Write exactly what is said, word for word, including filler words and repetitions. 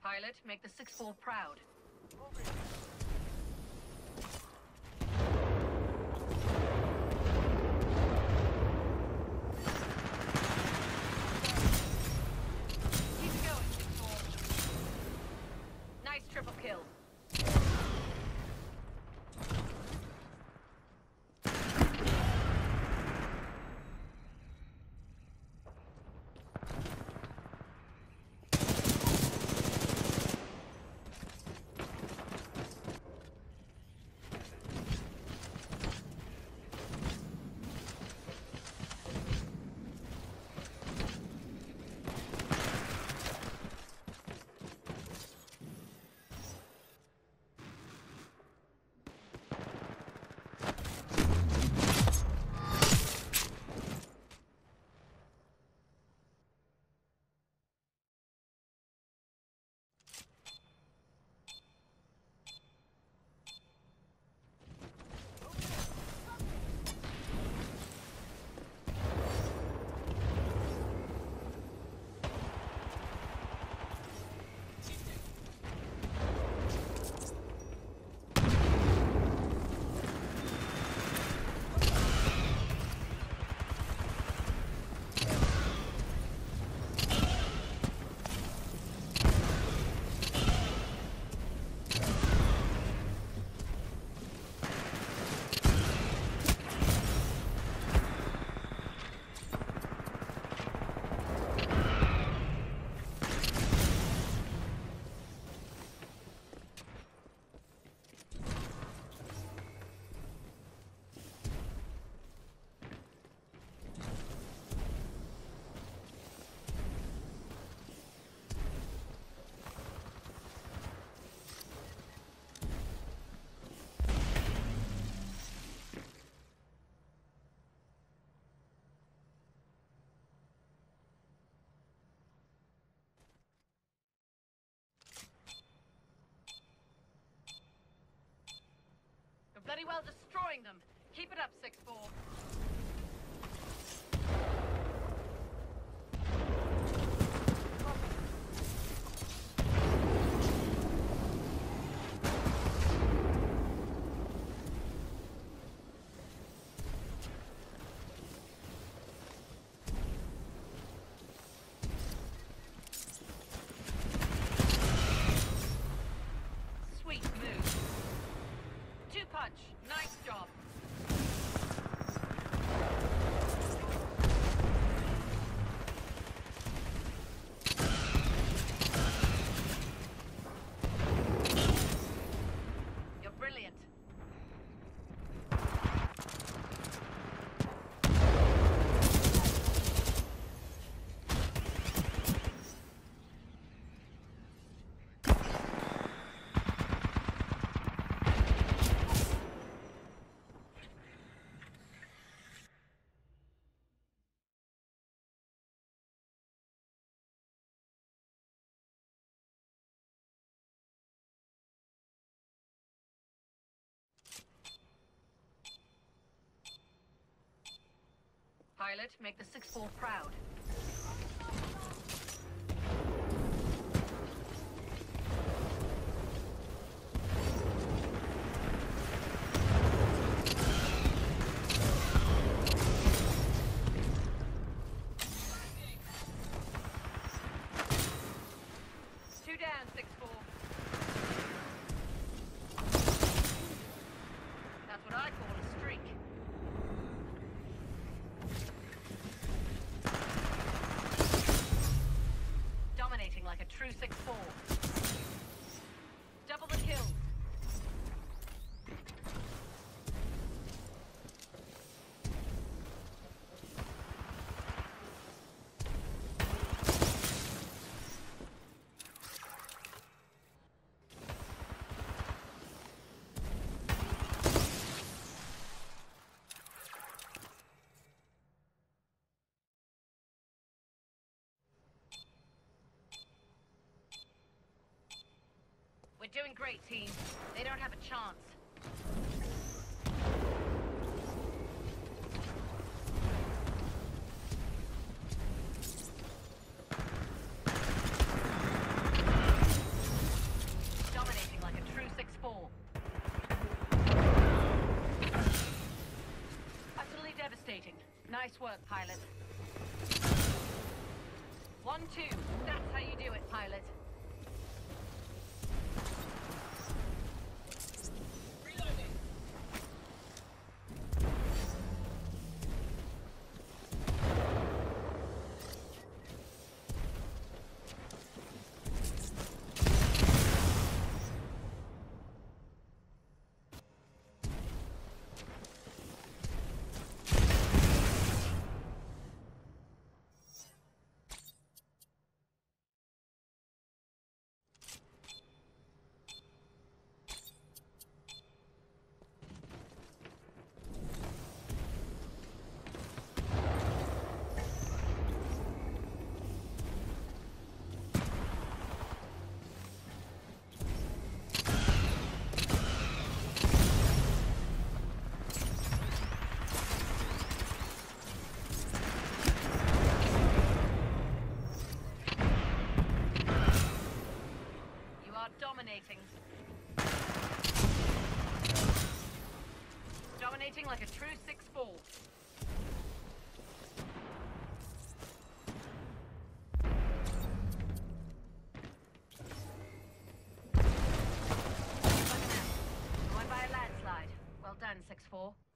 Pilot, make the six four proud. Keep going, six four. Nice triple kill. Bloody well destroying them. Keep it up, six four. Sweet move. Two punch. Nice job. You're brilliant. Pilot, make the six four proud. Two down, six four. That's what I call a streak. Dominating like a true six four. Double the kill. We're doing great, team. They don't have a chance. work, pilot. One, two. That's how you do it, pilot. Reloading. Dominating. Dominating like a true six four. Going by a landslide. Well done, six four.